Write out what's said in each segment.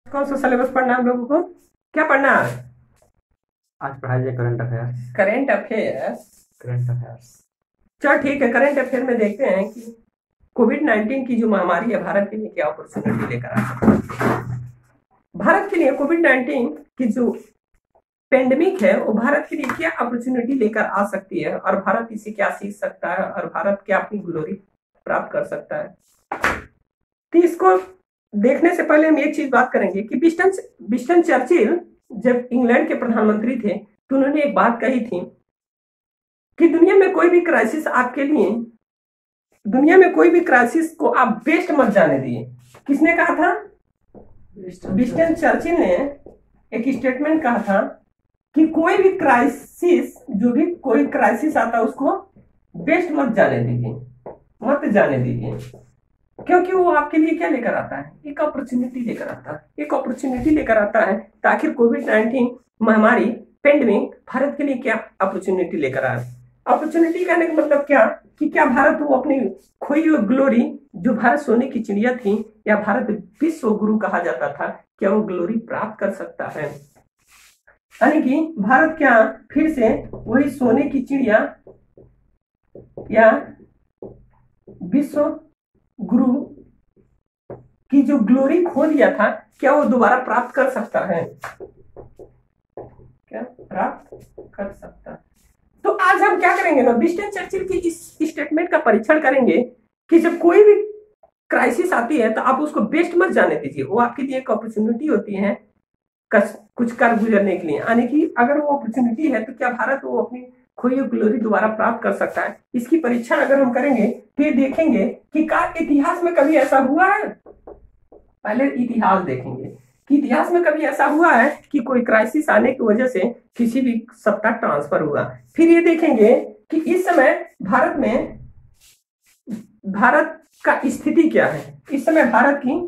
कौन सा सिलेबस पढ़ना है हम लोगों को? क्या पढ़ना है? आज पढ़ाई जाए current affairs. Current affairs. Current affairs. चल ठीक है, करेंट अफेयर में देखते हैं कि कोविड-19 की जो महामारी है भारत के लिए क्या अपॉर्चुनिटी लेकर आ सकती है। भारत के लिए कोविड-19 की जो पेंडेमिक है वो भारत के लिए क्या अपॉर्चुनिटी लेकर आ सकती है और भारत इसे क्या सीख सकता है और भारत क्या अपनी ग्लोरी प्राप्त कर सकता है। तो इसको देखने से पहले हम एक चीज बात करेंगे कि विंस्टन चर्चिल जब इंग्लैंड के प्रधानमंत्री थे तो उन्होंने एक बात कही थी कि दुनिया में कोई भी क्राइसिस आपके लिए, दुनिया में कोई भी क्राइसिस को आप वेस्ट मत जाने दिए। किसने कहा था? विंस्टन चर्चिल ने एक स्टेटमेंट कहा था कि कोई भी क्राइसिस, जो भी कोई क्राइसिस आता है उसको वेस्ट मत जाने दीजिए, मत जाने दीजिए, क्योंकि वो आपके लिए क्या लेकर आता है? एक अपॉर्चुनिटी लेकर आता है, एक अपॉर्चुनिटी लेकर आता है। ताकि कोविड-19 महामारी पेंडेमिक भारत के लिए क्या अपॉर्चुनिटी लेकर आए। अपॉर्चुनिटी कहने का मतलब क्या कि क्या भारत वो अपनी खोई हुई ग्लोरी, जो भारत सोने की चिड़िया थी या भारत विश्व गुरु कहा जाता था, क्या वो ग्लोरी प्राप्त कर सकता है? यानी कि भारत क्या फिर से वही सोने की चिड़िया या विश्व गुरु की जो ग्लोरी खो दिया था, क्या वो दोबारा प्राप्त कर सकता है? क्या प्राप्त कर सकता है? तो आज हम क्या करेंगे ना, विंस्टन चर्चिल की इस स्टेटमेंट का परीक्षण करेंगे कि जब कोई भी क्राइसिस आती है तो आप उसको वेस्ट मत जाने दीजिए। वो आपके लिए एक अपॉर्चुनिटी होती है कुछ कर गुजरने के लिए। यानी कि अगर वो अपॉर्चुनिटी है तो क्या भारत वो अपनी खोई हुई ग्लोरी दोबारा प्राप्त कर सकता है? इसकी परीक्षण अगर हम करेंगे तो ये देखेंगे कि क्या इतिहास में कभी ऐसा हुआ है। पहले इतिहास देखेंगे कि इतिहास में कभी ऐसा हुआ है कि कोई क्राइसिस आने की वजह से किसी भी सत्ता ट्रांसफर हुआ। फिर ये देखेंगे कि इस समय भारत का स्थिति क्या है, इस समय भारत की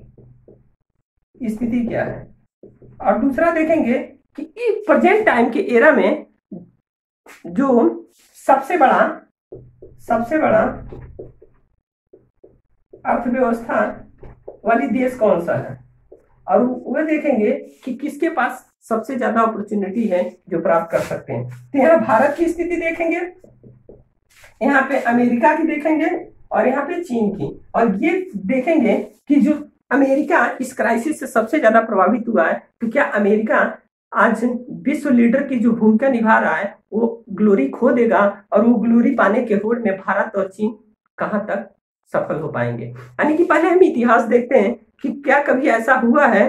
स्थिति क्या है। और दूसरा देखेंगे कि प्रेजेंट टाइम के एरा में जो सबसे बड़ा अर्थव्यवस्था वाली देश कौन सा है, और वह देखेंगे कि किसके पास सबसे ज्यादा अपॉर्चुनिटी है जो प्राप्त कर सकते हैं। तो यहाँ भारत की स्थिति देखेंगे, यहाँ पे अमेरिका की देखेंगे और यहाँ पे चीन की, और ये देखेंगे कि जो अमेरिका इस क्राइसिस से सबसे ज्यादा प्रभावित हुआ है, तो क्या अमेरिका आज विश्व लीडर की जो भूमिका निभा रहा है वो ग्लोरी खो देगा, और वो ग्लोरी पाने के होड़ में भारत और चीन कहां तक सफल हो पाएंगे। यानी कि पहले हम इतिहास देखते हैं कि क्या कभी ऐसा हुआ है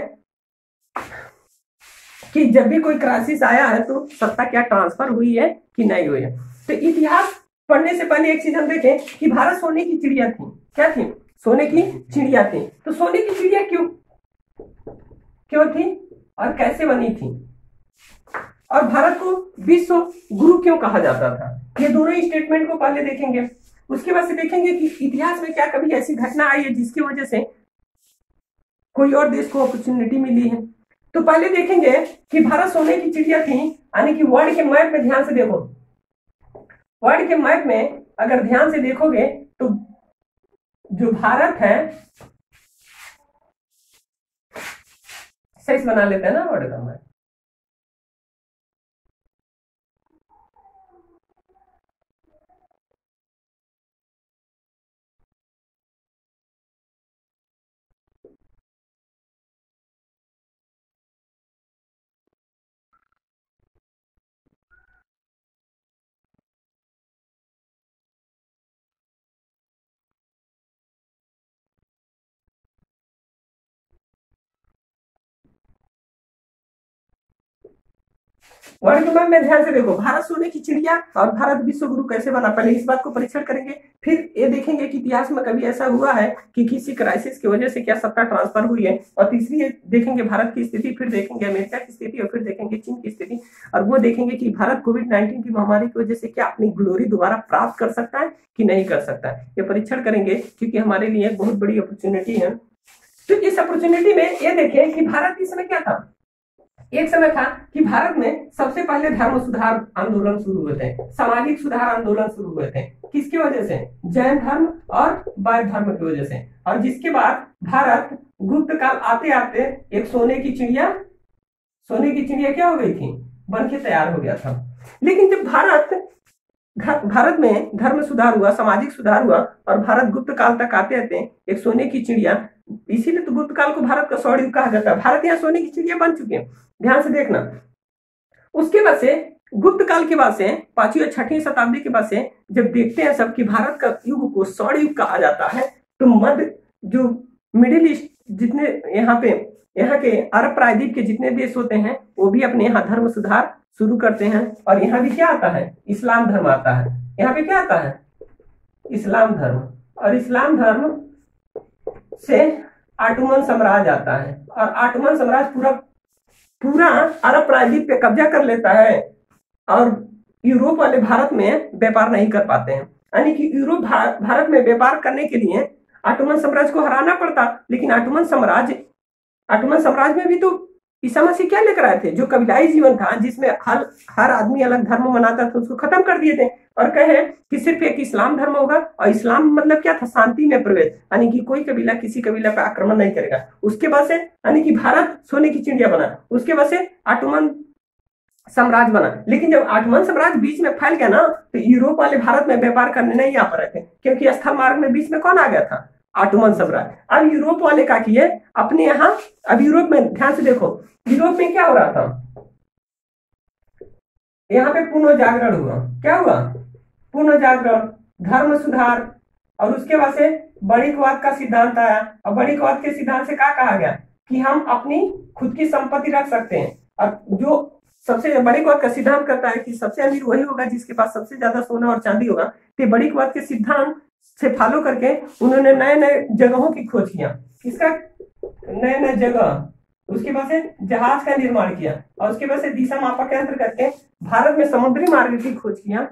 कि जब भी कोई क्राइसिस आया है तो सत्ता क्या ट्रांसफर हुई है कि नहीं हुई है। तो इतिहास पढ़ने से पहले एक चीज हम देखें कि भारत सोने की चिड़िया थी। क्या थी? सोने की चिड़िया थी। तो सोने की चिड़िया क्यों थी और कैसे बनी थी, और भारत को विश्व गुरु क्यों कहा जाता था, ये दोनों स्टेटमेंट को पहले देखेंगे। उसके बाद से देखेंगे कि इतिहास में क्या कभी ऐसी घटना आई है जिसकी वजह से कोई और देश को अपॉर्चुनिटी मिली है। तो पहले देखेंगे कि भारत सोने की चिड़िया थी, यानी कि वर्ल्ड के मैप में ध्यान से देखो, वर्ल्ड के मैप में अगर ध्यान से देखोगे तो जो भारत है, सही बना लेते हैं ना वर्ल्ड का मैप। वर्ल्ड के मैप में ध्यान से देखो, भारत सोने की चिड़िया और भारत विश्व गुरु कैसे बना, पहले इस बात को परीक्षण करेंगे। फिर ये देखेंगे कि इतिहास में कभी ऐसा हुआ है कि किसी क्राइसिस की वजह से क्या सत्ता ट्रांसफर हुई है, और तीसरी देखेंगे भारत की स्थिति, फिर देखेंगे अमेरिका की स्थिति, और फिर देखेंगे चीन की स्थिति, और वो देखेंगे कि भारत कोविड-19 की महामारी की वजह से क्या अपनी ग्लोरी दोबारा प्राप्त कर सकता है कि नहीं कर सकता है। ये परीक्षण करेंगे क्योंकि हमारे लिए बहुत बड़ी अपॉर्चुनिटी है। तो इस अपॉर्चुनिटी में ये देखें कि भारत इस समय क्या था, एक समय था कि भारत में सबसे पहले धर्म सुधार आंदोलन शुरू हुए थे, सामाजिक सुधार आंदोलन शुरू हुए थे। किसकी वजह से? जैन धर्म और बौद्ध धर्म की वजह से। और जिसके बाद भारत गुप्त काल आते आते एक सोने की चिड़िया क्या हो गई थी? बन के तैयार हो गया था। लेकिन जब भारत में धर्म सुधार हुआ, सामाजिक सुधार हुआ और भारत गुप्त काल तक आते आते एक सोने की चिड़िया, इसीलिए तो गुप्त काल को भारत का स्वर्ण युग कहा जाता है। भारत यहाँ सोने की चिड़िया बन चुके हैं, ध्यान से देखना। उसके बाद से गुप्त काल के बाद से 5वीं और 6वीं शताब्दी के बाद से जब देखते हैं सब कि भारत का युग को स्वर्ण युग कहा जाता है, तो मध्य जो मिडिल ईस्ट जितने यहाँ के अरब प्रायद्वीप के जितने देश होते हैं वो भी अपने यहाँ धर्म सुधार शुरू करते हैं। और यहाँ भी क्या आता है? इस्लाम धर्म आता है। यहाँ पे क्या आता है? इस्लाम धर्म। और इस्लाम धर्म से ऑटोमन साम्राज्य आता है और ऑटोमन साम्राज्य पूरा अरब प्रायद्वीप पे कब्जा कर लेता है और यूरोप वाले भारत में व्यापार नहीं कर पाते हैं। यानी कि यूरोप भारत में व्यापार करने के लिए ऑटोमन साम्राज्य को हराना पड़ता। लेकिन ऑटोमन साम्राज्य में भी तो ईसा मसीह क्या लेकर आए थे? जो कबीलाई जीवन था जिसमें हर आदमी अलग धर्म मनाता था, उसको खत्म कर दिए थे और कहे कि सिर्फ एक इस्लाम धर्म होगा। और इस्लाम मतलब क्या था? शांति में प्रवेश, यानी कि कोई कबीला किसी कबीला पर आक्रमण नहीं करेगा। उसके बाद से यानी कि भारत सोने की चिड़िया बना। उसके बाद से ऑटोमन साम्राज्य बना। लेकिन जब ऑटोमन साम्राज्य बीच में फैल गया ना, तो यूरोप वाले भारत में व्यापार करने नहीं आ पा रहे थे, क्योंकि स्थल मार्ग में बीच में कौन आ गया था? ऑटोमन साम्राज्य। अब यूरोप वाले क्या किए अपने यहाँ? अब यूरोप में ध्यान से देखो, यूरोप में क्या हो रहा था? यहाँ पे पुनर्जागरण हुआ। क्या हुआ? पुनर्जागरण, धर्म सुधार। और उसके बाद से बड़ीकवाद का सिद्धांत आया। और बड़ीकवाद के सिद्धांत से क्या कहा गया कि हम अपनी खुद की संपत्ति रख सकते हैं। और जो सबसे बड़ीकवाद का सिद्धांत करता है कि सबसे अमीर वही होगा जिसके पास सबसे ज्यादा सोना और चांदी होगा। तो बड़ीकवाद के सिद्धांत से फॉलो करके उन्होंने नए नए जगहों की खोज किया। किसका? नए नए जगह। उसके बाद से जहाज का निर्माण किया और उसके बाद से दिशा मापक यंत्र करके भारत में समुद्री मार्ग की खोज किया।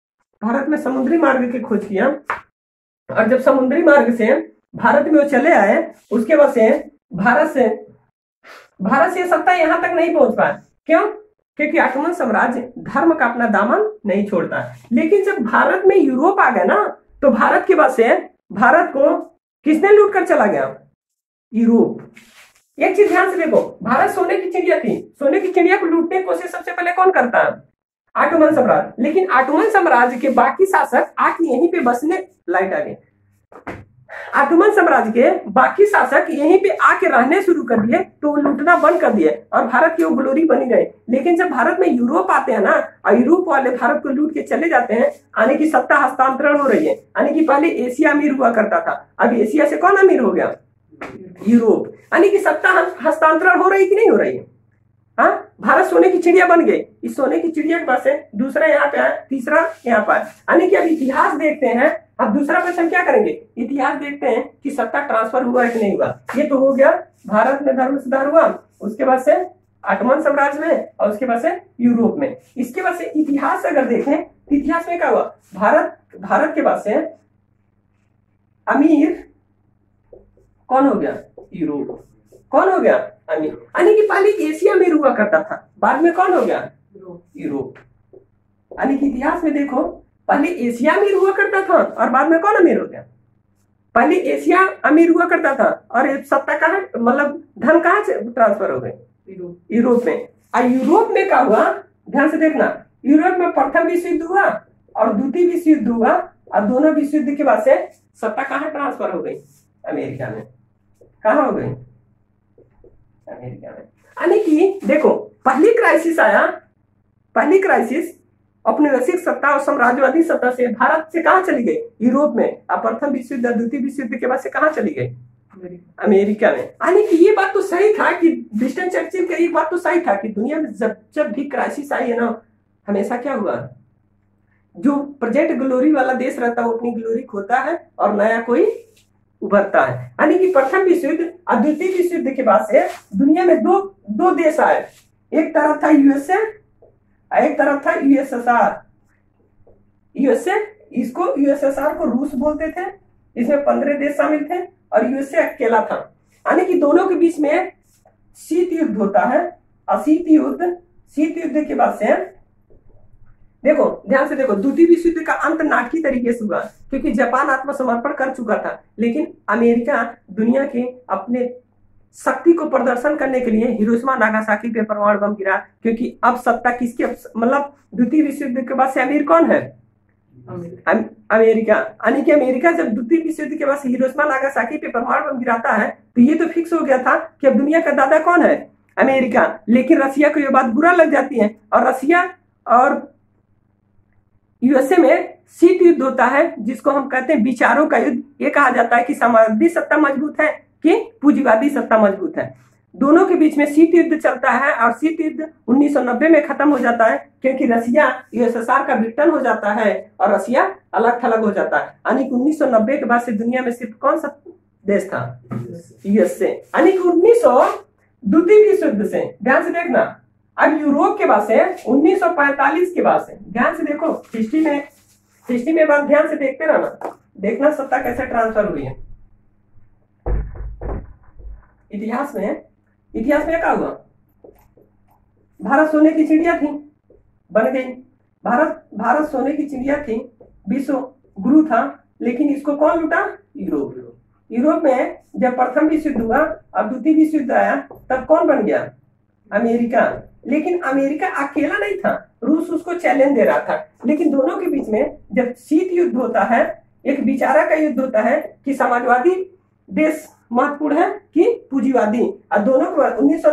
और जब समुद्री मार्ग से भारत में वो चले आए, उसके बाद से भारत से सत्ता यहाँ तक नहीं पहुंच पाया। क्यों? क्योंकि ऑटोमन साम्राज्य धर्म का अपना दामन नहीं छोड़ता। लेकिन जब भारत में यूरोप आ गया ना, तो भारत के बाद से भारत को किसने लूट कर चला गया? यूरोप। एक चीज ध्यान से देखो, भारत सोने की चिड़िया थी। सोने की चिड़िया को लूटने की कोशिश सबसे पहले कौन करता है? ऑटोमन साम्राज्य। लेकिन ऑटोमन साम्राज्य के बाकी शासक आके यहीं पे बसने लाइट आ गए। ऑटोमन साम्राज्य के बाकी शासक यहीं पे आके रहने शुरू कर दिए, तो वो लूटना बंद कर दिए और भारत की वो ग्लोरी बनी रही। लेकिन जब भारत में यूरोप आते हैं ना, और यूरोप वाले भारत को लूट के चले जाते हैं, यानी कि सत्ता हस्तांतरण हो रही है। यानी कि पहले एशिया अमीर हुआ करता था, अब एशिया से कौन अमीर हो गया? यूरोप। यानी कि सत्ता हस्तांतरण हो रही कि नहीं हो रही है? हाँ, भारत सोने की चिड़िया बन गई। इस सोने की चिड़िया के पास से दूसरा यहाँ पे आया, तीसरा यहाँ पर। यानी कि अब इतिहास देखते हैं। अब दूसरा क्वेश्चन क्या करेंगे? इतिहास देखते हैं कि सत्ता ट्रांसफर हुआ है कि नहीं हुआ। ये तो हो गया, भारत में धर्म सुधार हुआ, उसके बाद से ऑटोमन साम्राज्य में, और उसके बाद से यूरोप में। इसके बाद से इतिहास अगर देखें, इतिहास में क्या हुआ? भारत के बाद से अमीर कौन हो गया? यूरोप। कौन हो गया? अमीर। यानी कि पहले एशिया अमीर हुआ करता था, बाद में कौन हो गया? यूरोप। यानी कि इतिहास में देखो, पहले एशिया अमीर हुआ करता था और बाद में कौन अमीर हो गया? पहले एशिया अमीर हुआ करता था और सत्ता कहाँ, मतलब धन कहाँ से ट्रांसफर हो गए? यूरोप में। और यूरोप में क्या हुआ? ध्यान से देखना, यूरोप में प्रथम विश्व युद्ध हुआ और द्वितीय विश्व युद्ध हुआ, और दोनों विश्व युद्ध के बाद से सत्ता कहाँ ट्रांसफर हो गई? अमेरिका में। कहाँ हो गई? अमेरिका में। यानी कि देखो, पहली क्राइसिस औपनिवेशिक सत्ता और साम्राज्यवादी सत्ता से भारत से कहाँ चली गई? यूरोप में। अब प्रथम विश्व युद्ध, द्वितीय विश्व युद्ध के बाद से कहाँ चली गई? अमेरिका में। यानी कि ये बात तो सही था कि विंस्टन चर्चिल का एक बात तो सही था कि दुनिया में जब भी क्राइसिस आई है ना, हमेशा क्या हुआ? जो प्रेजेंट ग्लोरी वाला देश रहता है वो अपनी ग्लोरी खोता है और नया कोई उभरता है। यानी कि प्रथम विश्व युद्ध और द्वितीय विश्व युद्ध के बाद से दुनिया में दो देश आए। एक तरफ था यूएसए, एक तरफ था यूएसएसआर। यूएसए, इसको यूएसएसआर को रूस बोलते थे। इसमें 15 देश शामिल थे और यूएसए अकेला था। यानी कि दोनों के बीच में शीत युद्ध होता है। और शीत युद्ध के बाद से देखो, ध्यान से देखो, द्वितीय विश्व युद्ध का अंत नाटकीय तरीके से हुआ क्योंकि जापान आत्मसमर्पण कर चुका था, लेकिन अमेरिका दुनिया के अपने शक्ति को प्रदर्शन करने के लिए हिरोशिमा नागासाकी पे परमाणु बम गिरा, क्योंकि अब सत्ता किसकी, मतलब द्वितीय विश्व युद्ध के बाद से अमीर कौन है? अमेरिका। यानी कि अमेरिका जब द्वितीय विश्व युद्ध के बाद से हिरोशिमा नागासाकी पे परमाणु बम गिराता है तो ये तो फिक्स हो गया था कि अब दुनिया का दादा कौन है? अमेरिका। लेकिन रसिया को ये बात बुरा लग जाती है और रसिया और यूएसए में शीत युद्ध होता है, जिसको हम कहते हैं विचारों का युद्ध। ये कहा जाता है कि साम्यवादी सत्ता मजबूत है कि पूंजीवादी सत्ता मजबूत है। दोनों के बीच में शीत युद्ध चलता है और शीत युद्ध 1990 में खत्म हो जाता है क्योंकि रसिया यूएसएसआर का विघटन हो जाता है और रसिया अलग थलग हो जाता है। यानी कि 1990 के बाद से दुनिया में सिर्फ कौन सा देश था? यूएसए। यानी कि द्वितीय विश्व युद्ध से, ध्यान से देखना, अब यूरोप के बाद से 1945 के बाद से, ध्यान से देखो, हिस्ट्री में बात ध्यान से देखते रहना, देखना सत्ता कैसे ट्रांसफर हुई है। इतिहास में क्या हुआ? भारत सोने की चिड़िया थी, बन गई। भारत सोने की चिड़िया थी, विश्व गुरु था, लेकिन इसको कौन लूटा? यूरोप में जब प्रथम विश्व युद्ध हुआ और द्वितीय विश्व युद्ध आया तब कौन बन गया? अमेरिका। लेकिन अमेरिका अकेला नहीं था, रूस उसको चैलेंज दे रहा था। लेकिन दोनों के बीच में जब शीत युद्ध होता है, एक विचारा का युद्ध होता है कि समाजवादी देश महत्वपूर्ण है कि पूंजीवादी, और दोनों को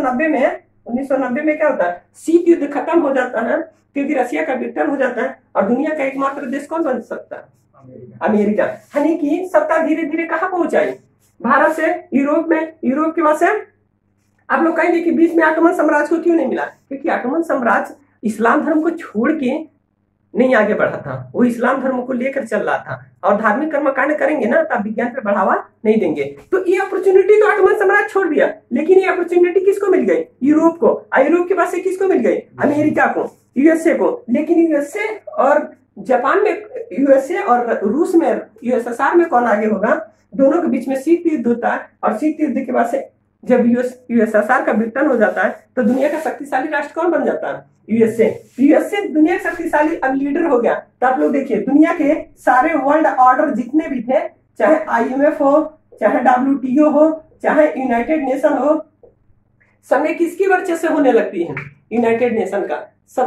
1990 में क्या होता है? शीत युद्ध खत्म हो जाता है क्योंकि रसिया का विघटन हो जाता है और दुनिया का एकमात्र देश कौन बन सकता है? अमेरिका। यानी कि सत्ता धीरे धीरे कहाँ पहुंचाई? भारत से यूरोप में, यूरोप के बाद से आप लोग कहेंगे कि बीच में ऑटोमन साम्राज्य को क्यों नहीं मिला? क्योंकि ऑटोमन साम्राज्य इस्लाम धर्म को छोड़ के नहीं आगे बढ़ा था, वो इस्लाम धर्म को लेकर चल रहा था और धार्मिक कर्मकांड करेंगे ना तो विज्ञान पर बढ़ावा नहीं देंगे। तो ये अपॉर्चुनिटी तो ऑटोमन साम्राज्य छोड़ दिया, लेकिन ये अपॉर्चुनिटी किसको मिल गई? यूरोप को। यूरोप के पास से किसको मिल गई? अमेरिका को, यूएसए को। लेकिन यूएसए और जापान में, यूएसए और रूस में, यूएसएसआर में कौन आगे होगा? दोनों के बीच में शीत युद्ध होता है और शीत युद्ध के बाद से जब यूएसएसआर का विघटन हो जाता है तो दुनिया का शक्तिशाली राष्ट्र कौन बन जाता है? यूएसए दुनिया का शक्तिशाली अब लीडर हो गया। तो आप लोग देखिए, दुनिया के सारे वर्ल्ड ऑर्डर जितने भी थे, चाहे आईएमएफ हो, चाहे डब्ल्यूटीओ हो, चाहे यूनाइटेड नेशन हो, सब में किसकी वर्चस्व होने लगती है? यूनाइटेड नेशन का।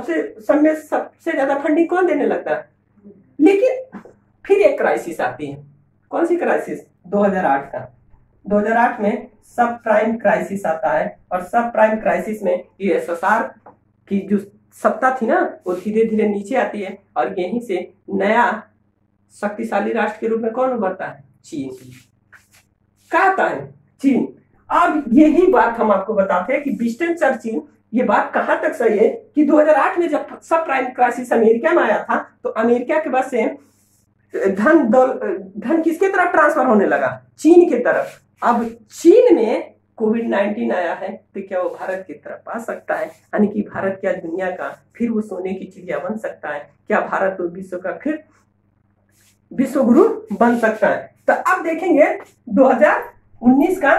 सबसे ज्यादा फंडिंग कौन देने लगता है? लेकिन फिर एक क्राइसिस आती है। कौन सी क्राइसिस? 2008 का। 2008 में सब प्राइम क्राइसिस आता है और सब प्राइम क्राइसिस में यूएसएसआर की जो सत्ता थी ना वो धीरे धीरे नीचे आती है और यहीं से नया शक्तिशाली राष्ट्र के रूप में कौन उभरता है? चीन। क्या आता है? चीन। अब यही बात हम आपको बताते हैं कि विंस्टन चर्चिल, ये बात कहां तक सही है कि 2008 में जब सब प्राइम क्राइसिस अमेरिका में आया था तो अमेरिका के पास से धन किसके तरफ ट्रांसफर होने लगा? चीन की तरफ। अब चीन में कोविड-19 आया है तो क्या वो भारत की तरफ आ सकता है? यानी कि भारत क्या दुनिया का फिर वो सोने की चिड़िया बन सकता है? क्या भारत तो विश्व का फिर विश्व गुरु बन सकता है? तो अब देखेंगे 2019 का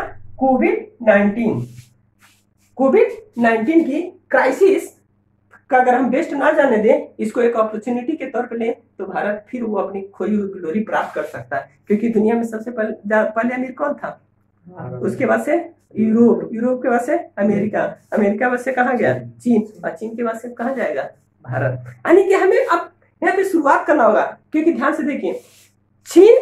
कोविड-19 की क्राइसिस का अगर हम बेस्ट ना जाने दें, इसको एक अपॉर्चुनिटी के तौर पर लें तो भारत फिर वो अपनी खोई हुई ग्लोरी प्राप्त कर सकता है। क्योंकि दुनिया में सबसे पहले अमीर कौन था? उसके बाद से यूरोप के बाद से अमेरिका बाद से कहाँ गया? चीन। और चीन के बाद से कहाँ जाएगा? भारत। यानी कि हमें अब यहाँ पे शुरुआत करना होगा, क्योंकि ध्यान से देखिए, चीन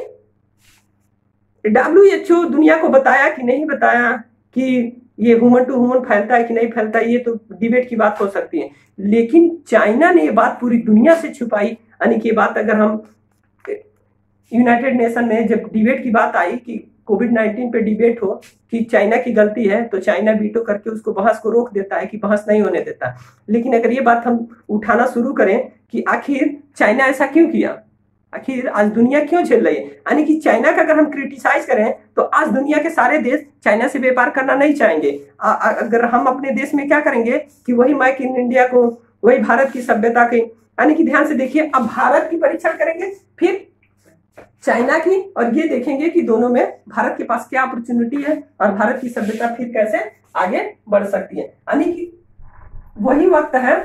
WHO दुनिया को बताया कि नहीं बताया कि ये ह्यूमन टू ह्यूमन फैलता है कि नहीं फैलता है, ये तो डिबेट की बात हो सकती है। लेकिन चाइना ने ये बात पूरी दुनिया से छुपाई। यानी कि ये बात अगर हम यूनाइटेड नेशन में जब डिबेट की बात आई कि कोविड-19 पे डिबेट हो कि चाइना की गलती है तो चाइना वीटो करके उसको बहस को रोक देता है कि बहस नहीं होने देता। लेकिन अगर ये बात हम उठाना शुरू करें कि आखिर चाइना ऐसा क्यों किया, आखिर आज दुनिया क्यों झेल रही है, यानी कि चाइना का अगर हम क्रिटिसाइज करें तो आज दुनिया के सारे देश चाइना से व्यापार करना नहीं चाहेंगे। अगर हम अपने देश में क्या करेंगे कि वही मेक इन इंडिया को, वही भारत की सभ्यता के, यानी कि ध्यान से देखिए, अब भारत की परीक्षण करेंगे फिर चाइना की, और ये देखेंगे कि दोनों में भारत के पास क्या अपॉर्चुनिटी है और भारत की सभ्यता फिर कैसे आगे बढ़ सकती है। यानी कि वही वक्त है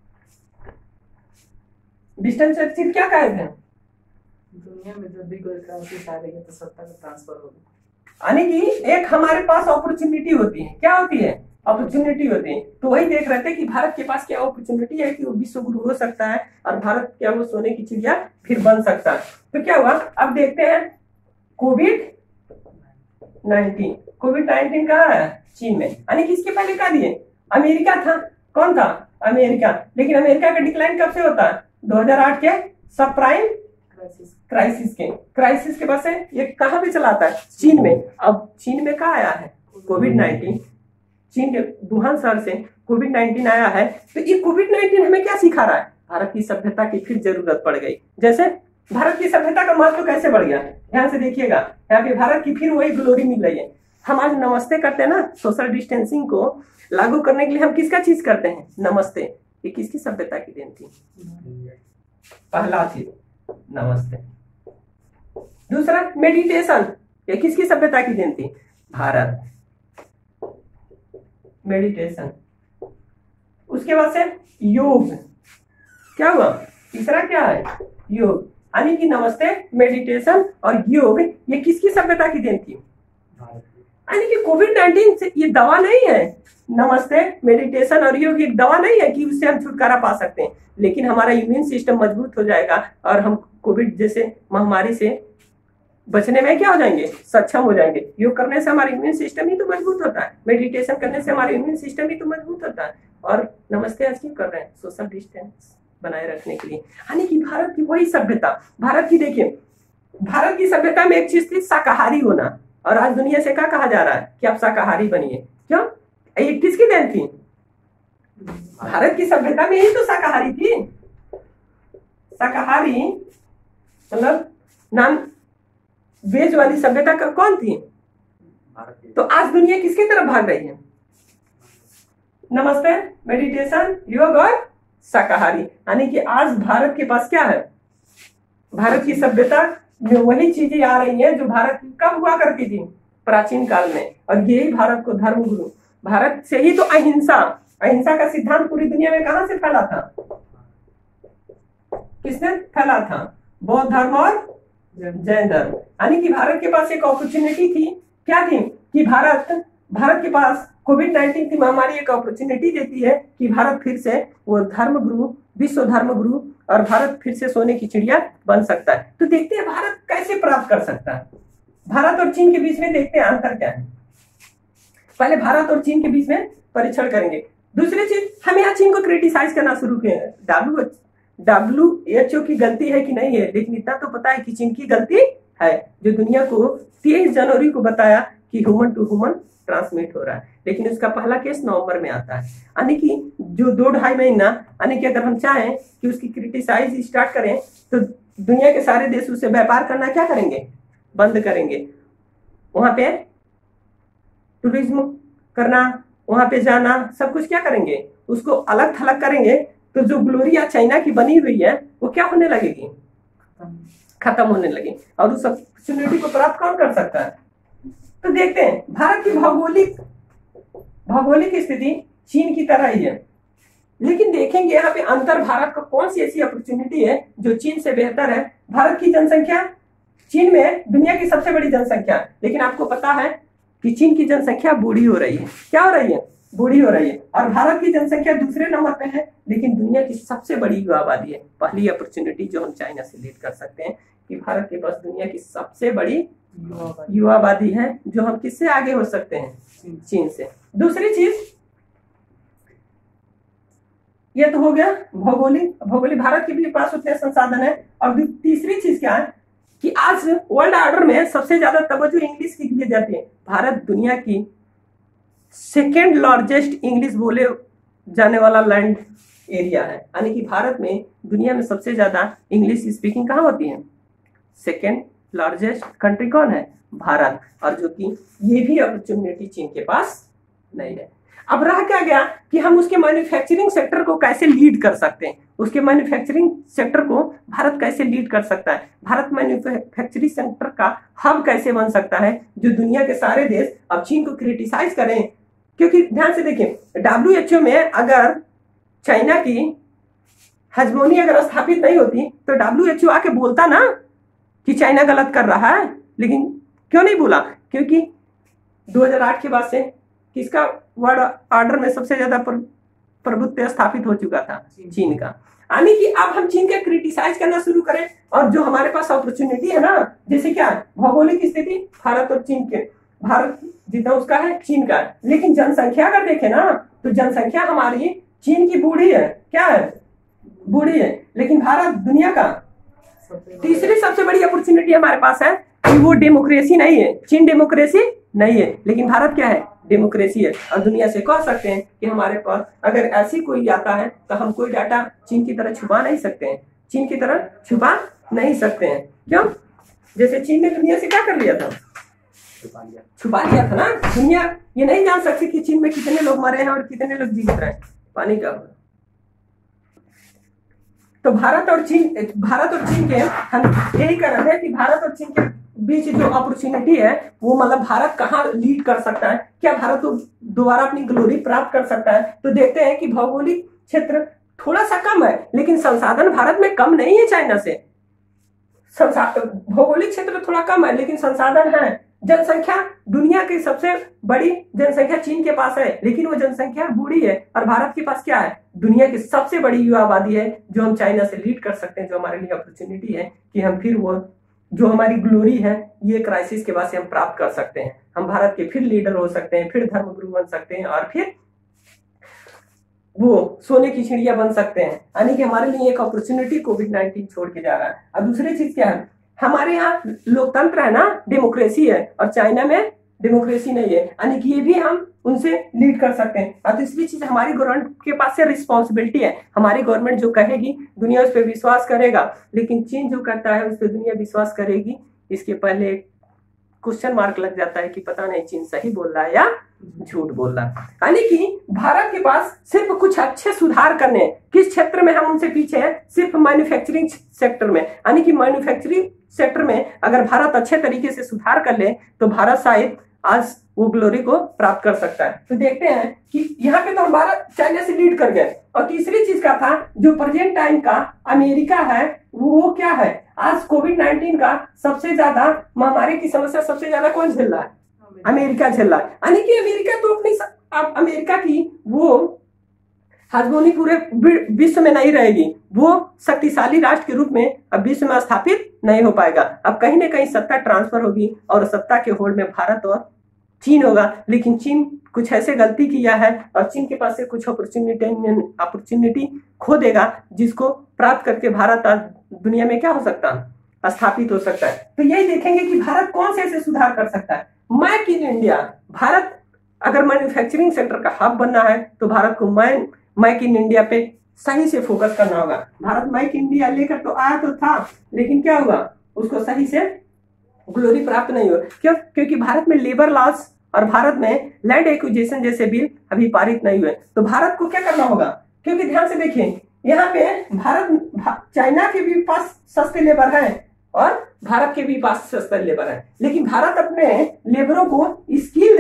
विंस्टन चर्चिल क्या कहे थे, दुनिया में जब भी कोई क्रांति आ रही है तो सत्ता का ट्रांसफर होगी। यानी कि एक हमारे पास अपॉर्चुनिटी होती है, क्या होती है, अपॉर्चुनिटी होती है। तो वही देख रहे थे कि भारत के पास क्या अपॉर्चुनिटी है कि वो विश्व गुरु हो सकता है और भारत क्या वो सोने की चिड़िया फिर बन सकता है। तो क्या हुआ, अब देखते हैं कोविड-19 कहाँ है, चीन में। यानी कि इसके पहले कहा दिए अमेरिका था, कौन था, अमेरिका। लेकिन अमेरिका का डिक्लाइन कब से होता है, 2008 के सब प्राइम क्राइसिस के बाद से ये कहाँ पे चलाता है, चीन में। अब चीन में कहाँ आया है कोविड-19, चीन के वुहान शहर से कोविड-19 आया है। तो ये कोविड-19 हमें क्या सिखा रहा है, भारत की सभ्यता की फिर जरूरत पड़ गई। जैसे भारत की सभ्यता का महत्व कैसे बढ़ गया, ध्यान से देखिएगा। यहाँ पे भारत की फिर वही ग्लोरी मिल रही है। हम आज नमस्ते करते हैं ना, सोशल डिस्टेंसिंग को लागू करने के लिए हम किसका चीज करते हैं, नमस्ते। ये किसकी सभ्यता की देन थी, पहला चीज नमस्ते। दूसरा मेडिटेशन, ये किसकी सभ्यता की देन थी, भारत, मेडिटेशन। उसके बाद से योग, क्या हुआ, तीसरा क्या है, योग। यानी कि नमस्ते, मेडिटेशन और योग ये किसकी सभ्यता की देन थी, यानी कि कोविड-19 से ये दवा नहीं है। नमस्ते, मेडिटेशन और योग एक दवा नहीं है कि उससे हम छुटकारा पा सकते हैं, लेकिन हमारा इम्यून सिस्टम मजबूत हो जाएगा और हम कोविड जैसे महामारी से बचने में क्या हो जाएंगे, सक्षम हो जाएंगे। योग करने से हमारा इम्यून सिस्टम ही तो मजबूत होता है, मेडिटेशन करने से हमारा इम्यून सिस्टम ही तो मजबूत होता है। और नमस्ते आज क्यों कर रहे हैं, सोशल डिस्टेंस बनाए रखने के लिए। यानी कि भारत की वही सभ्यता, भारत की देखिए, भारत की सभ्यता में एक चीज थी शाकाहारी होना, और आज दुनिया से क्या कहा जा रहा है कि आप शाकाहारी बनिए। क्यों, ये किसकी देन थी, भारत की सभ्यता में ही तो शाकाहारी थी। शाकाहारी मतलब नॉन वेज वाली सभ्यता का कौन थी, तो आज दुनिया किसकी तरफ भाग रही है, नमस्ते, मेडिटेशन, योग और शाकाहारी। यानी कि आज भारत के पास क्या है, भारत की सभ्यता में वही चीजें आ रही हैं जो भारत की कब हुआ करती थी, प्राचीन काल में। और यही भारत को धर्म गुरु, भारत से ही तो अहिंसा का सिद्धांत पूरी दुनिया में कहां से फैला था, किसने फैला था, बौद्ध धर्म और जैन धर्म। यानी कि भारत के पास एक अपॉर्चुनिटी थी, क्या थी कि भारत के पास कोविड-19 की महामारी एक अपॉर्चुनिटी देती है कि भारत फिर से वो धर्म गुरु, विश्व धर्म गुरु, और भारत फिर से सोने की चिड़िया बन सकता है। तो देखते हैं भारत कैसे प्राप्त कर सकता है। भारत और चीन के बीच में देखते हैं अंतर क्या है। पहले भारत और चीन के बीच में परीक्षण करेंगे। दूसरी चीज, हम यहाँ चीन को क्रिटिसाइज करना शुरू किए। WHO की गलती है कि नहीं है, लेकिन इतना तो पता है कि चीन की गलती है, जो दुनिया को 23 जनवरी को बताया कि ह्यूमन टू ह्यूमन ट्रांसमिट हो रहा है, लेकिन उसका पहला केस नवंबर में आता है। यानी कि जो 2-2.5 महीना, यानी कि अगर हम चाहें कि उसकी क्रिटिसाइज स्टार्ट करें तो दुनिया के सारे देश उससे व्यापार करना क्या करेंगे, बंद करेंगे। वहां पे टूरिज्म करना, वहां पे जाना, सब कुछ क्या करेंगे, उसको अलग थलग करेंगे। तो जो ग्लोरी या चाइना की बनी हुई है वो क्या होने लगेगी, खत्म होने लगी। और उस अपॉर्चुनिटी को प्राप्त कौन कर सकता है। तो देखते हैं भारत की भौगोलिक स्थिति चीन की तरह ही है, लेकिन देखेंगे यहाँ पे अंतर, भारत को कौन सी ऐसी अपॉर्चुनिटी है जो चीन से बेहतर है। भारत की जनसंख्या, चीन में दुनिया की सबसे बड़ी जनसंख्या, लेकिन आपको पता है कि चीन की जनसंख्या बूढ़ी हो रही है। क्या हो रही है, बूढ़ी हो रही है। और भारत की जनसंख्या दूसरे नंबर पे है, लेकिन दुनिया की सबसे बड़ी युवा आबादी है। पहली अपॉर्चुनिटी जो हम चाइना से लीड कर सकते हैं कि भारत के पास दुनिया की सबसे बड़ी युवा आबादी है, जो हम किससे आगे हो सकते हैं, चीन से। दूसरी चीज, ये तो हो गया भौगोलिक भारत के भी पास उतने संसाधन है। और तीसरी चीज क्या है कि आज वर्ल्ड ऑर्डर में सबसे ज्यादा तवज्जो इंग्लिश की दी जाती है। भारत दुनिया की सेकेंड लार्जेस्ट इंग्लिश बोले जाने वाला लैंड एरिया है। यानी कि भारत में दुनिया में सबसे ज्यादा इंग्लिश स्पीकिंग कहाँ होती है, सेकेंड लार्जेस्ट कंट्री कौन है, भारत। और जो कि ये भी अपॉर्चुनिटी चीन के पास नहीं है। अब रह क्या गया कि हम उसके मैन्युफैक्चरिंग सेक्टर को कैसे लीड कर सकते हैं, उसके मैन्युफैक्चरिंग सेक्टर को भारत कैसे लीड कर सकता है, भारत मैन्युफैक्चरिंग सेक्टर का हब कैसे बन सकता है, जो दुनिया के सारे देश अब चीन को क्रिटिसाइज करें। क्योंकि ध्यान से देखिए, WHO में अगर चाइना की हेजमोनी अगर स्थापित नहीं होती तो WHO आके बोलता ना कि चाइना गलत कर रहा है, लेकिन क्यों नहीं बोला? क्योंकि 2008 के बाद से किसका वर्ल्ड ऑर्डर में सबसे ज्यादा प्रभुत्व स्थापित हो चुका था? चीन का। यानी कि अब हम चीन का क्रिटिसाइज करना शुरू करें, और जो हमारे पास अपॉर्चुनिटी है ना, जैसे क्या भौगोलिक स्थिति भारत और चीन के, भारत जितना उसका है चीन का है, लेकिन जनसंख्या अगर देखें ना तो जनसंख्या हमारी चीन की बूढ़ी है, क्या है? बूढ़ी है, लेकिन भारत दुनिया का तीसरी सबसे बड़ी अपॉर्चुनिटी हमारे पास है कि वो डेमोक्रेसी नहीं है, चीन डेमोक्रेसी नहीं है, लेकिन भारत क्या है? डेमोक्रेसी है। और दुनिया से कह सकते हैं कि हमारे पास अगर ऐसी कोई आता है तो हम कोई डाटा चीन की तरह छुपा नहीं सकते हैं, चीन की तरह छुपा नहीं सकते हैं। क्यों? जैसे चीन ने दुनिया से क्या कर लिया था? छुपा लिया था ना। दुनिया ये नहीं जान सकती कि चीन में कितने लोग मरे हैं और कितने लोग जीवित रहे। पानी का तो भारत और चीन के हम यही कर रहे हैं कि भारत और चीन के बीच जो अपॉर्चुनिटी है वो मतलब भारत कहाँ लीड कर सकता है, क्या भारत तो दोबारा अपनी ग्लोरी प्राप्त कर सकता है? तो देखते हैं कि भौगोलिक क्षेत्र थोड़ा सा कम है, लेकिन संसाधन भारत में कम नहीं है चाइना से। भौगोलिक क्षेत्र थोड़ा कम है लेकिन संसाधन है। जनसंख्या दुनिया की सबसे बड़ी जनसंख्या चीन के पास है, लेकिन वो जनसंख्या बूढ़ी है। और भारत के पास क्या है? दुनिया की सबसे बड़ी युवा आबादी है, जो हम चाइना से लीड कर सकते हैं, जो हमारे लिए अपॉर्चुनिटी है कि हम फिर वो जो हमारी ग्लोरी है ये क्राइसिस के बाद से हम प्राप्त कर सकते हैं। हम भारत के फिर लीडर हो सकते हैं, फिर धर्मगुरु बन सकते हैं, और फिर वो सोने की चिड़िया बन सकते हैं। यानी कि हमारे लिए एक अपॉर्चुनिटी कोविड-19 छोड़ के जा रहा है। और दूसरी चीज क्या है? हमारे यहाँ लोकतंत्र है ना, डेमोक्रेसी है, और चाइना में डेमोक्रेसी नहीं है, यानी कि ये भी हम उनसे लीड कर सकते हैं। और तीसरी चीज, हमारी गवर्नमेंट के पास से रिस्पॉन्सिबिलिटी है। हमारी गवर्नमेंट जो कहेगी दुनिया उस पर विश्वास करेगा, लेकिन चीन जो करता है उस पर दुनिया विश्वास करेगी। इसके पहले क्वेश्चन मार्क लग जाता है कि पता नहीं चीन सही बोल रहा है या झूठ बोल रहा है। यानी कि भारत के पास सिर्फ कुछ अच्छे सुधार करने, किस क्षेत्र में हम उनसे पीछे हैं? सिर्फ मैन्युफैक्चरिंग सेक्टर में। यानी कि मैन्युफैक्चरिंग सेक्टर में अगर भारत अच्छे तरीके से सुधार कर ले तो भारत शायद आज वो ग्लोरी को प्राप्त कर सकता है। तो देखते हैं कि यहाँ पे तो भारत चाइना से लीड कर गए। और तीसरी चीज का था जो प्रेजेंट टाइम का अमेरिका है, वो क्या है? आज कोविड-19 का सबसे ज्यादा महामारी की समस्या सबसे ज्यादा कौन झेल रहा है? अमेरिका झेल रहा है। यानी कि अमेरिका तो अपनी अमेरिका की वो हेजमोनी पूरे विश्व में नहीं रहेगी, वो शक्तिशाली राष्ट्र के रूप में अब विश्व में स्थापित नहीं हो पाएगा। अब कहीं ना कहीं सत्ता ट्रांसफर होगी और सत्ता के होल्ड में भारत और चीन होगा। लेकिन चीन कुछ ऐसे गलती किया है और चीन के पास से कुछ अपॉर्चुनिटी खो देगा, जिसको प्राप्त करके भारत आज दुनिया में क्या हो सकता है? स्थापित हो सकता है। तो यही देखेंगे कि भारत कौन से ऐसे सुधार कर सकता है। मेक इन इंडिया, भारत अगर मैन्युफैक्चरिंग सेक्टर का हब बनना है तो भारत को मेक इन इंडिया पे सही से फोकस करना होगा। भारत मेक इंडिया लेकर तो आया तो था, लेकिन क्या हुआ? उसको सही से ग्लोरी प्राप्त नहीं हुआ। क्यों? क्योंकि भारत में लेबर लॉस और भारत में लैंड एक्विजिशन जैसे बिल अभी पारित नहीं हुए। तो भारत को क्या करना होगा? क्योंकि ध्यान से देखिए, यहाँ पे चाइना के भी पास सस्ते लेबर है और भारत के भी पास सस्ता लेबर है, लेकिन भारत अपने लेबरों को स्किल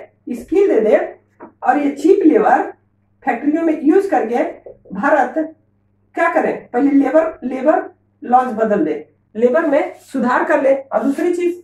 दे दे और ये चीप लेबर फैक्ट्रियों में यूज करके भारत क्या करे? पहले लेबर लॉज बदल दे, लेबर में सुधार कर ले। और दूसरी चीज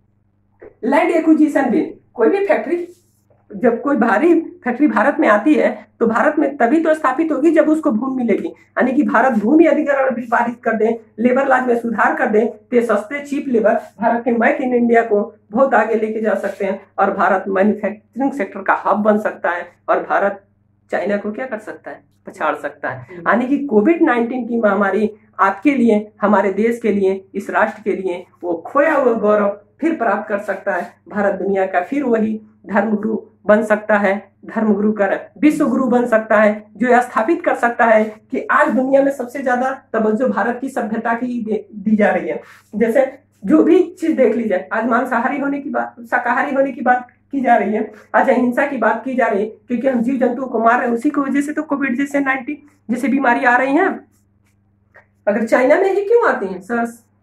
लैंड एक्विजिशन बिल, कोई भी फैक्ट्री, जब कोई भारी फैक्ट्री भारत में आती है तो भारत में तभी तो स्थापित होगी जब उसको भूमि मिलेगी। यानी कि भारत भूमि अधिग्रहण बिल पारित कर दे, लेबर लॉज में सुधार कर दे, तो सस्ते चीप लेबर भारत के मेक इन इंडिया को बहुत आगे लेके जा सकते हैं और भारत मैन्युफैक्चरिंग सेक्टर का हब बन सकता है और भारत चाइना को क्या कर सकता है? पछाड़ सकता है। यानी कि कोविड-19 की महामारी आपके लिए, हमारे देश के लिए, इस राष्ट्र के लिए वो खोया हुआ गौरव फिर प्राप्त कर सकता है। भारत दुनिया का फिर वही धर्मगुरु बन सकता है, धर्मगुरु कर विश्व गुरु बन सकता है, जो स्थापित कर सकता है कि आज दुनिया में सबसे ज्यादा तवज्जो भारत की सभ्यता की दी जा रही है। जैसे जो भी चीज देख लीजिए, आज मांसाहारी होने की बात, शाकाहारी होने की बात की जा रही है, आज अहिंसा की बात की जा रही है, क्योंकि हम जीव जंतुओं को मार रहे हैं। उसी की वजह से तो कोविड जैसे 19 जैसे बीमारी आ रही है। अगर चाइना में ही क्यों आती है? सर्स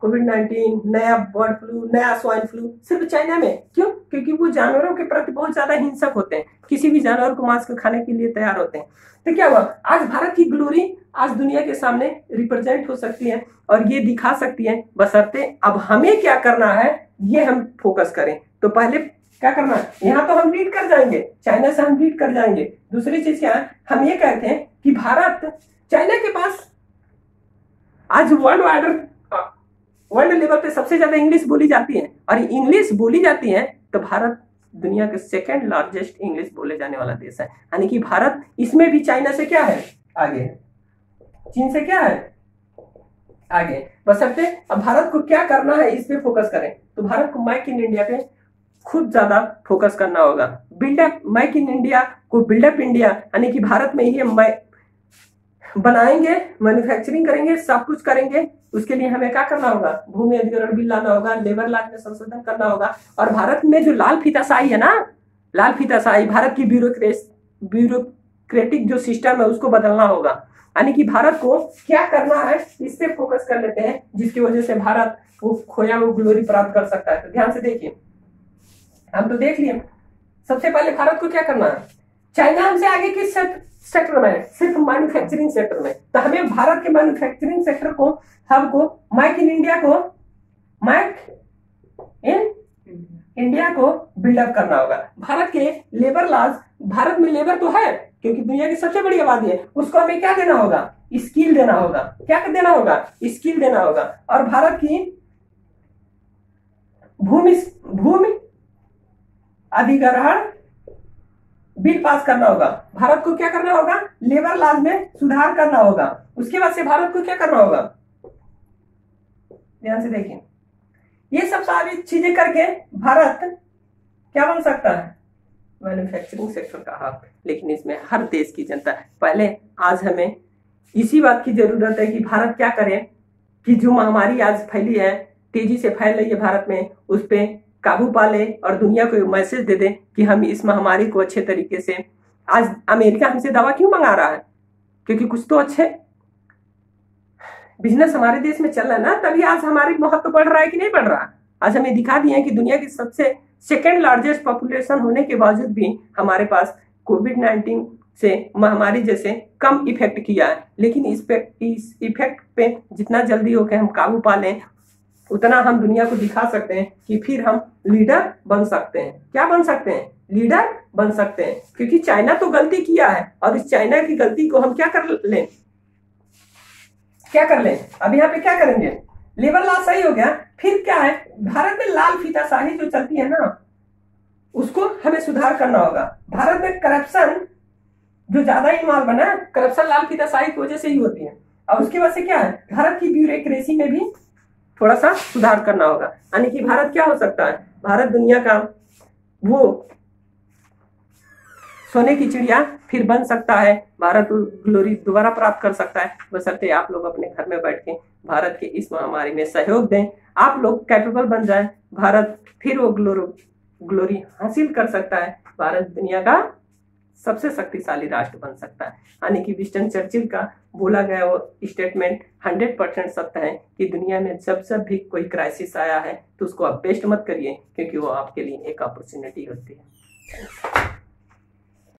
कोविड-19, नया बर्ड फ्लू, नया स्वाइन फ्लू सिर्फ चाइना में। क्यों? क्योंकि वो जानवरों के प्रति बहुत ज्यादा हिंसक होते हैं, किसी भी जानवर को मांस को खाने के लिए तैयार होते हैं। तो क्या हुआ, आज भारत की ग्लोरी आज दुनिया के सामने रिप्रेजेंट हो सकती है और ये दिखा सकती है, बशर्ते अब हमें क्या करना है ये हम फोकस करें। तो पहले क्या करना है, यहाँ तो हम लीड कर जाएंगे, चाइना से हम लीड कर जाएंगे। दूसरी चीज क्या है, हम ये कहते हैं कि भारत चाइना के पास आज वर्ल्ड लेवल पे सबसे ज्यादा इंग्लिश बोली जाती है, और इंग्लिश बोली जाती है तो भारत दुनिया के सेकंड लार्जेस्ट इंग्लिश बोले जाने वाला देश है। यानी कि भारत इसमें भी चाइना से क्या है, आगे है, चीन से क्या है, आगे। बशर्ते अब भारत को क्या करना है इस पे फोकस करें। तो भारत को मेक इन इंडिया पे खुद ज्यादा फोकस करना होगा। बिल्डअप मेक इन इंडिया को बिल्डअप इंडिया, यानी कि भारत में ही बनाएंगे, मैन्युफैक्चरिंग करेंगे, सब कुछ करेंगे। उसके लिए हमें क्या करना होगा, भूमि अधिग्रहण बिल लाना होगा, लेबर लॉ में संशोधन करना होगा। और भारत में जो लाल फीताशाही है ना, लाल फीताशाही भारत की ब्यूरोक्रेटिक जो सिस्टम है उसको बदलना होगा। यानी कि भारत को क्या करना है इस पे फोकस कर लेते हैं, जिसकी वजह से भारत वो खोया वो ग्लोरी प्राप्त कर सकता है। तो ध्यान से देखिए, हम तो देख लिए सबसे पहले भारत को क्या करना है। चाइना हमसे आगे किस सेक्टर में, सिर्फ मैन्युफैक्चरिंग सेक्टर में। तो हमें भारत के मैन्युफैक्चरिंग सेक्टर को, हब को, मेक इन इंडिया को, मेक इन इंडिया को बिल्डअप करना होगा। भारत के लेबर लॉज, भारत में लेबर तो है क्योंकि दुनिया की सबसे बड़ी आबादी है, उसको हमें क्या देना होगा, स्किल देना होगा। क्या देना होगा, स्किल देना होगा। और भारत की भूमि अधिग्रहण बिल पास करना होगा। भारत को क्या करना होगा, लेबर लॉज में सुधार करना होगा। उसके बाद से भारत को क्या करना होगा, ध्यान से देखिए, ये सब सारी चीजें करके भारत क्या बन सकता है, मैन्युफैक्चरिंग सेक्टर का हब। लेकिन इसमें हर देश की जनता, पहले आज हमें इसी बात की जरूरत है कि भारत क्या करे कि जो महामारी आज फैली है, तेजी से फैल रही है भारत में, उस पर काबू पा ले और दुनिया को मैसेज दे दे कि हम इस महामारी को अच्छे तरीके से। आज अमेरिका हमसे दवा क्यों मंगा रहा है, क्योंकि कुछ तो अच्छे बिजनेस हमारे देश में चल रहा है ना, तभी आज हमारी महत्व बढ़ रहा है कि नहीं बढ़ रहा। आज हमें दिखा दिया है कि दुनिया की सबसे सेकेंड लार्जेस्ट पॉपुलेशन होने के बावजूद भी हमारे पास कोविड-19 से महामारी जैसे कम इफेक्ट किया है। लेकिन इस इफेक्ट पे जितना जल्दी होकर हम काबू पा लें, उतना हम दुनिया को दिखा सकते हैं कि फिर हम लीडर बन सकते हैं। क्या बन सकते हैं, लीडर बन सकते हैं। क्योंकि चाइना तो गलती किया है और इस चाइना की गलती को हम क्या कर लें, अब यहाँ पे क्या करेंगे, लेबर लॉ सही हो गया। फिर क्या है, भारत में लाल फीताशाही जो चलती है ना, उसको हमें सुधार करना होगा। भारत में करप्शन जो ज्यादा इन्वॉल्व बना, करप्शन लाल फीताशाही की वजह से ही होती है। और उसके बाद से क्या है, भारत की ब्यूरोक्रेसी में भी थोड़ा सा सुधार करना होगा। यानी कि भारत क्या हो सकता है, भारत दुनिया का वो सोने की चिड़िया फिर बन सकता है, भारत ग्लोरी दोबारा प्राप्त कर सकता है। बशर्ते आप लोग अपने घर में बैठ के भारत के इस महामारी में सहयोग दें, आप लोग कैपेबल बन जाएं, भारत फिर वो ग्लोरी हासिल कर सकता है। भारत दुनिया का सबसे शक्तिशाली राष्ट्र बन सकता है। यानी कि विंस्टन चर्चिल का बोला गया वो स्टेटमेंट 100% सत्य है कि दुनिया में जब भी कोई क्राइसिस आया है तो उसको आप वेस्ट मत करिए, क्योंकि वो आपके लिए एक अपॉर्चुनिटी होती है।